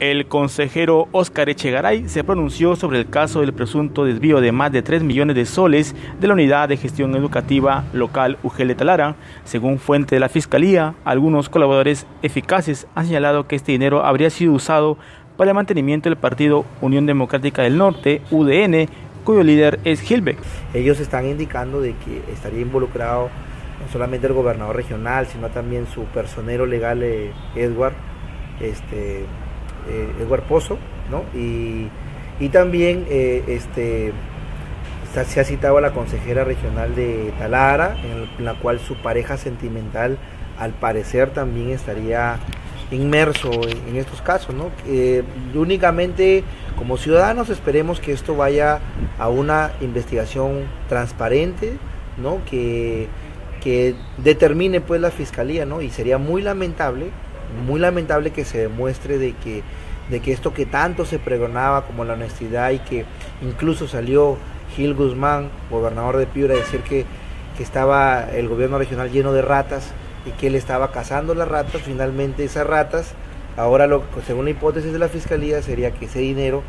El consejero Óscar Echegaray se pronunció sobre el caso del presunto desvío de más de 3 millones de soles de la Unidad de Gestión Educativa Local UGEL Talara. Según fuente de la Fiscalía, algunos colaboradores eficaces han señalado que este dinero habría sido usado para el mantenimiento del partido Unión Democrática del Norte, UDN, cuyo líder es Gilbeck. Ellos están indicando de que estaría involucrado no solamente el gobernador regional, sino también su personero legal Edward Pozo, ¿no? Y también se ha citado a la consejera regional de Talara, en la cual su pareja sentimental al parecer también estaría inmerso en estos casos, ¿no? Únicamente como ciudadanos esperemos que esto vaya a una investigación transparente, ¿no? Que determine pues la fiscalía, ¿no? Y sería muy lamentable que se demuestre de que esto que tanto se pregonaba como la honestidad, y que incluso salió Gil Guzmán, gobernador de Piura, a decir que estaba el gobierno regional lleno de ratas y que él estaba cazando las ratas. Finalmente esas ratas, ahora según la hipótesis de la fiscalía, sería que ese dinero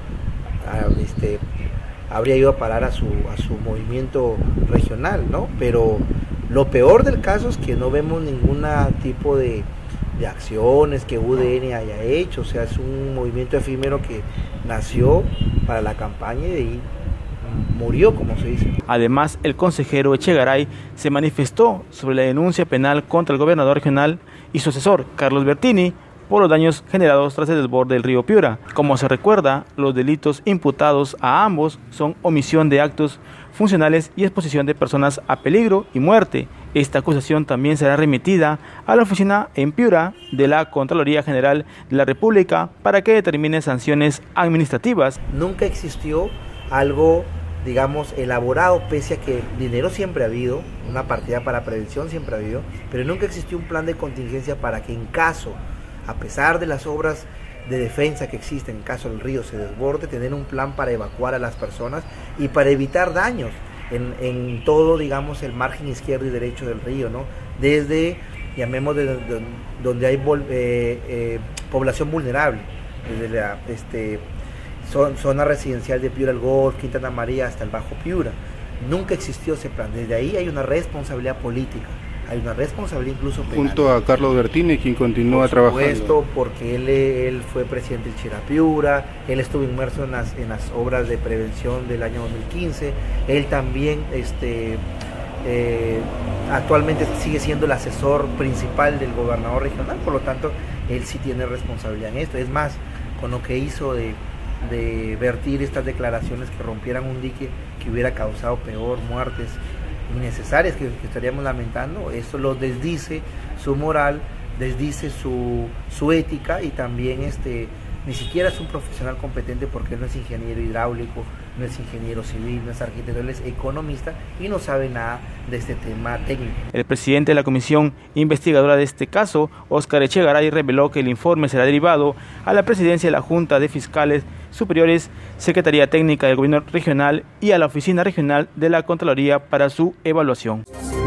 habría ido a parar a su movimiento regional, ¿no? Pero lo peor del caso es que no vemos ningún tipo de acciones que UDN haya hecho. O sea, es un movimiento efímero que nació para la campaña y de ahí murió, como se dice. Además, el consejero Echegaray se manifestó sobre la denuncia penal contra el gobernador regional y su asesor, Carlos Bertini, por los daños generados tras el desborde del río Piura. Como se recuerda, los delitos imputados a ambos son omisión de actos funcionales y exposición de personas a peligro y muerte. Esta acusación también será remitida a la oficina en Piura de la Contraloría General de la República para que determine sanciones administrativas. Nunca existió algo, digamos, elaborado, pese a que dinero siempre ha habido, una partida para prevención siempre ha habido, pero nunca existió un plan de contingencia para que en caso, a pesar de las obras de defensa que existen, en caso el río se desborde, tener un plan para evacuar a las personas y para evitar daños en todo, digamos, el margen izquierdo y derecho del río, ¿no? Desde, llamemos, donde hay población vulnerable, desde la zona residencial de Piura, el Golf, Quintana María, hasta el Bajo Piura. Nunca existió ese plan. Desde ahí hay una responsabilidad política, hay una responsabilidad incluso penal. Junto a Carlos Bertini, quien continúa trabajando. Por supuesto, porque él fue presidente del Chirapiura, él estuvo inmerso en las obras de prevención del año 2015, él también actualmente sigue siendo el asesor principal del gobernador regional, por lo tanto, él sí tiene responsabilidad en esto. Es más, con lo que hizo de vertir estas declaraciones que rompieran un dique que hubiera causado peor muertes innecesarias que estaríamos lamentando, eso lo desdice su moral, desdice su ética, y también ni siquiera es un profesional competente, porque él no es ingeniero hidráulico, no es ingeniero civil, no es arquitecto, él es economista y no sabe nada de este tema técnico. El presidente de la comisión investigadora de este caso, Óscar Echegaray, reveló que el informe será derivado a la presidencia de la Junta de Fiscales Superiores, Secretaría Técnica del Gobierno Regional y a la Oficina Regional de la Contraloría para su evaluación.